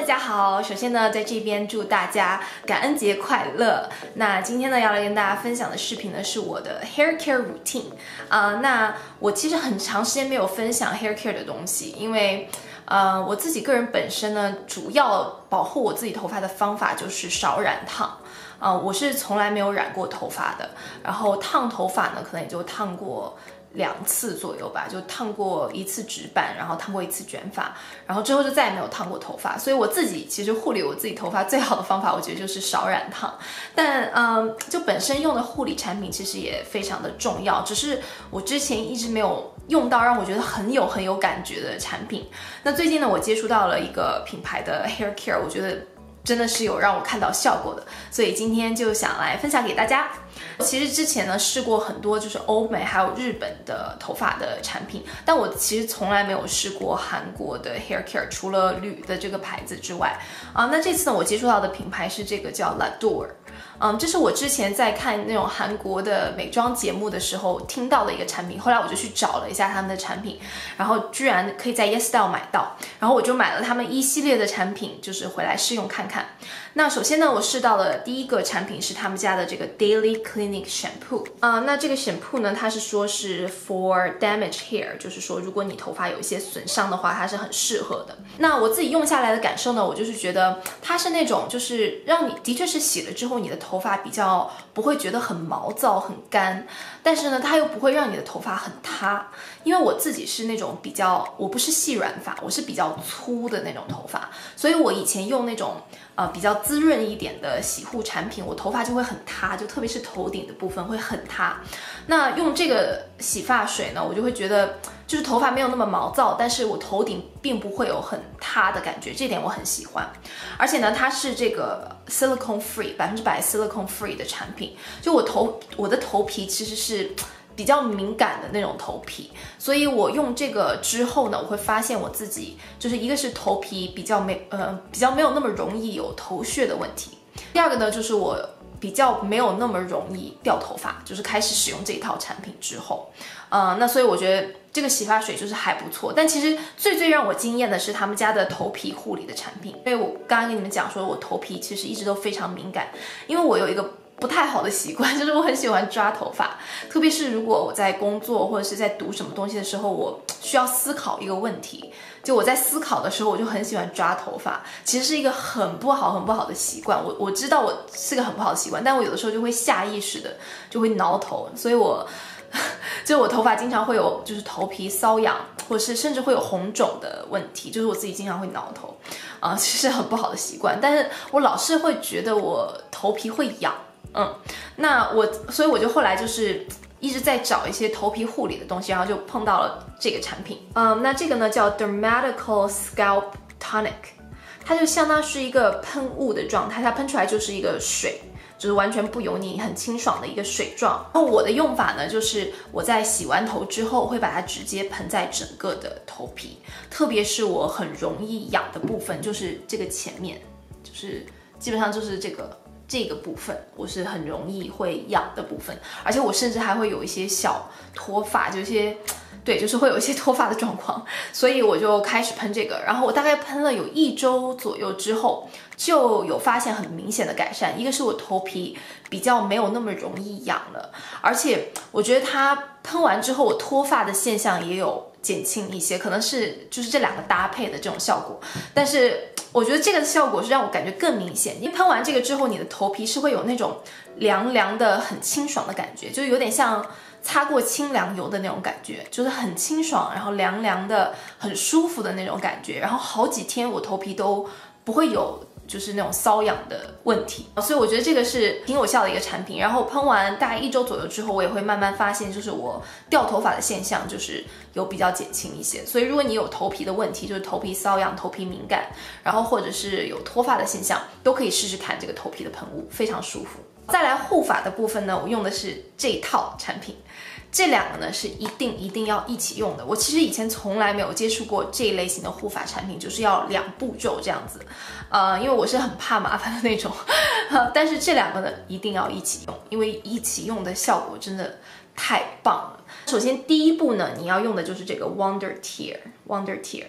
家好。首先呢，在这边祝大家感恩节快乐。那今天呢，要来跟大家分享的视频呢，是我的 hair care routine。那我其实很长时间没有分享 hair care 的东西，因为我自己个人本身呢，主要保护我自己头发的方法就是少染烫。我是从来没有染过头发的，然后烫头发呢，可能也就烫过2次左右吧，就烫过1次直板，然后烫过1次卷发，然后之后就再也没有烫过头发。所以我自己其实护理我自己头发最好的方法，我觉得就是少染烫。但就本身用的护理产品其实也非常的重要，只是我之前一直没有用到让我觉得很有感觉的产品。那最近呢，我接触到了一个品牌的 hair care， 我觉得真的是有让我看到效果的，所以今天就想来分享给大家。其实之前呢试过很多就是欧美还有日本的头发的产品，但我其实从来没有试过韩国的 hair care， 除了吕的这个牌子之外。那这次呢我接触到的品牌是这个叫 L'Adore。这是我之前在看那种韩国的美妆节目的时候听到的一个产品，后来我就去找了一下他们的产品，然后居然可以在 YesStyle 买到，然后我就买了他们1系列的产品，就是回来试用看看。那首先呢，我试到的第一个产品是他们家的这个 Daily Clinic Shampoo。那这个 shampoo 呢，它是说是 for damaged hair， 就是说如果你头发有一些损伤的话，它是很适合的。那我自己用下来的感受呢，我就是觉得它是那种就是让你的确是洗了之后你的头发比较不会觉得很毛躁很干，但是呢它又不会让你的头发很塌。因为我自己是那种我不是细软发，我是比较粗的那种头发，所以我以前用那种比较滋润一点的洗护产品，我头发就会很塌，就特别是头顶的部分会很塌。那用这个洗发水呢，我就会觉得就是头发没有那么毛躁，但是我头顶并不会有很塌的感觉，这点我很喜欢。而且呢，它是这个 silicone free100% silicone free 的产品，就我的头皮其实是比较敏感的那种头皮，所以我用这个之后呢，我会发现我自己就是一个是头皮比较没有那么容易有头屑的问题，第二个呢就是我比较没有那么容易掉头发，就是开始使用这一套产品之后，那所以我觉得这个洗发水就是还不错。但其实最让我惊艳的是他们家的头皮护理的产品，因为我刚刚跟你们讲说我头皮其实一直都非常敏感，因为我有一个不太好的习惯，就是我很喜欢抓头发，特别是如果我在工作或者是在读什么东西的时候，我需要思考一个问题，就我在思考的时候，我就很喜欢抓头发，其实是一个很不好的习惯。我知道我是个很不好的习惯，但我有的时候就会下意识的就会挠头，所以就我头发经常会有就是头皮瘙痒，或者是甚至会有红肿的问题，就是我自己经常会挠头，其实很不好的习惯，但是我老是会觉得我头皮会痒。所以我就后来就是一直在找一些头皮护理的东西，然后就碰到了这个产品。那这个呢叫 Dermatical Scalp Tonic， 它就相当是一个喷雾的状态，它喷出来就是一个水，就是完全不油腻，很清爽的一个水状。然后我的用法呢，就是我在洗完头之后会把它直接喷在整个的头皮，特别是我很容易痒的部分，就是这个前面，就是基本上就是这个部分我是很容易会痒的部分，而且我甚至还会有一些小脱发，就是会有一些脱发的状况，所以我就开始喷这个，然后我大概喷了有1周左右之后，就有发现很明显的改善。一个是我头皮比较没有那么容易痒了，而且我觉得它喷完之后，我脱发的现象也有减轻一些，可能是就是这2个搭配的这种效果，但是我觉得这个效果是让我感觉更明显，因为喷完这个之后，你的头皮是会有那种凉凉的、很清爽的感觉，就有点像擦过清凉油的那种感觉，就是很清爽，然后凉凉的、很舒服的那种感觉，然后好几天我头皮都不会有就是那种瘙痒的问题，所以我觉得这个是挺有效的一个产品。然后喷完大概1周左右之后，我也会慢慢发现，就是我掉头发的现象就是有比较减轻一些。所以如果你有头皮的问题，就是头皮瘙痒、头皮敏感，然后或者是有脱发的现象，都可以试试看这个头皮的喷雾，非常舒服。再来护发的部分呢，我用的是这一套产品。这2个呢是一定要一起用的。我其实以前从来没有接触过这一类型的护发产品，就是要2步骤这样子，因为我是很怕麻烦的那种。但是这2个呢一定要一起用，因为一起用的效果真的太棒了。首先第一步呢，你要用的就是这个 Wonder Tear。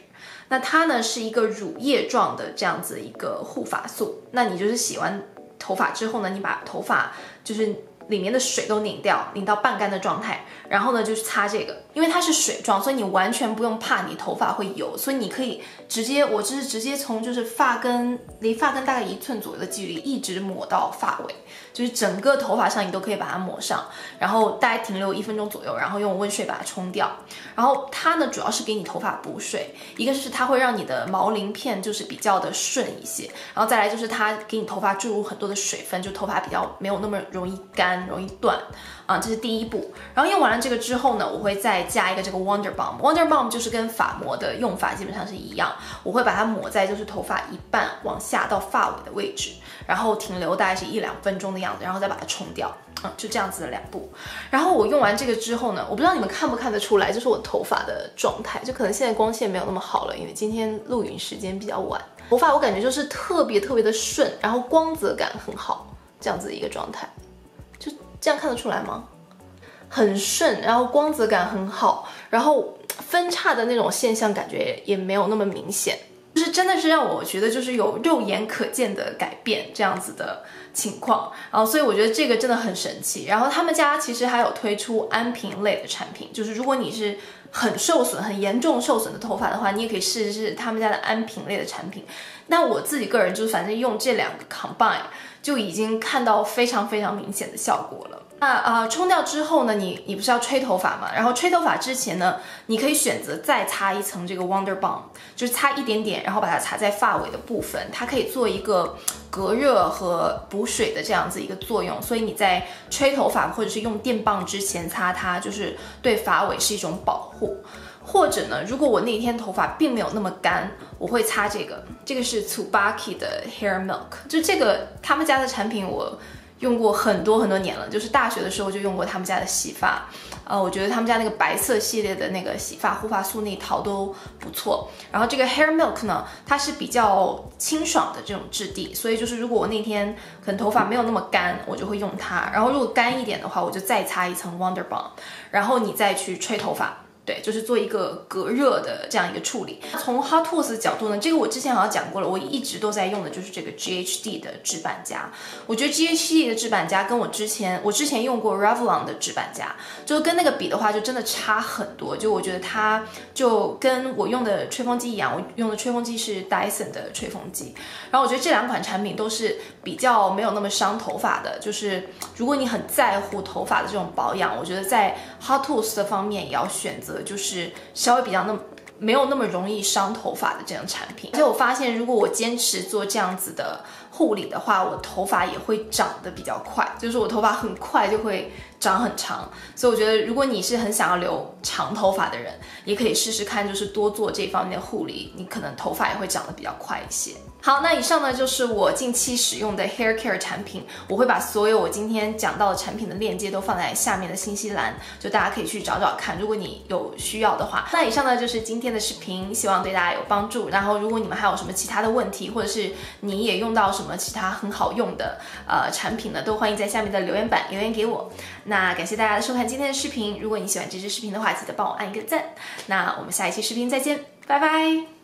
那它呢是一个乳液状的这样子一个护发素。那你就是洗完头发之后呢，你把头发就是里面的水都拧掉，拧到半干的状态，然后呢就是擦这个，因为它是水状，所以你完全不用怕你头发会油，所以你可以直接，我就是直接从就是发根离发根大概1寸左右的距离一直抹到发尾，就是整个头发上你都可以把它抹上，然后大概停留1分钟左右，然后用温水把它冲掉。然后它呢主要是给你头发补水，一个是它会让你的毛鳞片就是比较的顺一些，然后再来就是它给你头发注入很多的水分，就头发比较没有那么容易干容易断这是第一步。然后用完了这个之后呢，我会再加一个这个 Wonder Balm。Wonder Balm 就是跟发膜的用法基本上是一样，我会把它抹在就是头发一半往下到发尾的位置，然后停留大概是1-2分钟的样子，然后再把它冲掉。就这样子的2步。然后我用完这个之后呢，我不知道你们看不看得出来，就是我头发的状态，就可能现在光线没有那么好了，因为今天录影时间比较晚。头发我感觉就是特别的顺，然后光泽感很好，这样子的一个状态。就这样看得出来吗？很顺，然后光泽感很好，然后分叉的那种现象感觉也没有那么明显，就是真的是让我觉得就是有肉眼可见的改变这样子的情况，然后所以我觉得这个真的很神奇。然后他们家其实还有推出安瓶类的产品，就是如果你是很受损、很严重受损的头发的话，你也可以试试他们家的安瓶类的产品。那我自己个人就是反正用这2个 combine 就已经看到非常明显的效果了。那冲掉之后呢，你不是要吹头发嘛？然后吹头发之前呢，你可以选择再擦一层这个 Wonder Balm， 就是擦一点点，然后把它擦在发尾的部分，它可以做一个隔热和补水的这样子一个作用。所以你在吹头发或者是用电棒之前擦它，就是对发尾是一种保护。或者呢，如果我那天头发并没有那么干，我会擦这个是 Tsubaki 的 Hair Milk， 就这个他们家的产品我用过很多年了，就是大学的时候就用过他们家的洗发，我觉得他们家那个白色系列的那个洗发护发素那一套都不错。然后这个 Hair Milk 呢，它是比较清爽的这种质地，所以就是如果我那天可能头发没有那么干，我就会用它。然后如果干一点的话，我就再擦一层 Wonder Balm， 然后你再去吹头发。对，就是做一个隔热的这样一个处理。从 Hot Tools 的角度呢，这个我之前好像讲过了，我一直都在用的就是这个 GHD 的直板夹。我觉得 GHD 的直板夹跟我之前用过 Revlon 的直板夹，就跟那个比的话，就真的差很多。就我觉得它就跟我用的吹风机一样，我用的吹风机是 Dyson 的吹风机。然后我觉得这2款产品都是比较没有那么伤头发的，就是如果你很在乎头发的这种保养，我觉得在 Hot Tools 的方面也要选择就是稍微比较没有那么容易伤头发的这样产品。而且我发现如果我坚持做这样子的护理的话，我头发也会长得比较快，就是我头发很快就会长很长。所以我觉得如果你是很想要留长头发的人，也可以试试看，就是多做这方面的护理，你可能头发也会长得比较快一些。好，那以上呢就是我近期使用的 hair care 产品，我会把所有我今天讲到的产品的链接都放在下面的信息栏，就大家可以去找找看，如果你有需要的话。那以上呢就是今天的视频，希望对大家有帮助。然后如果你们还有什么其他的问题，或者是你也用到什么其他很好用的产品呢，都欢迎在下面的留言板留言给我。那感谢大家的收看今天的视频，如果你喜欢这支视频的话，记得帮我按一个赞。那我们下一期视频再见，拜拜。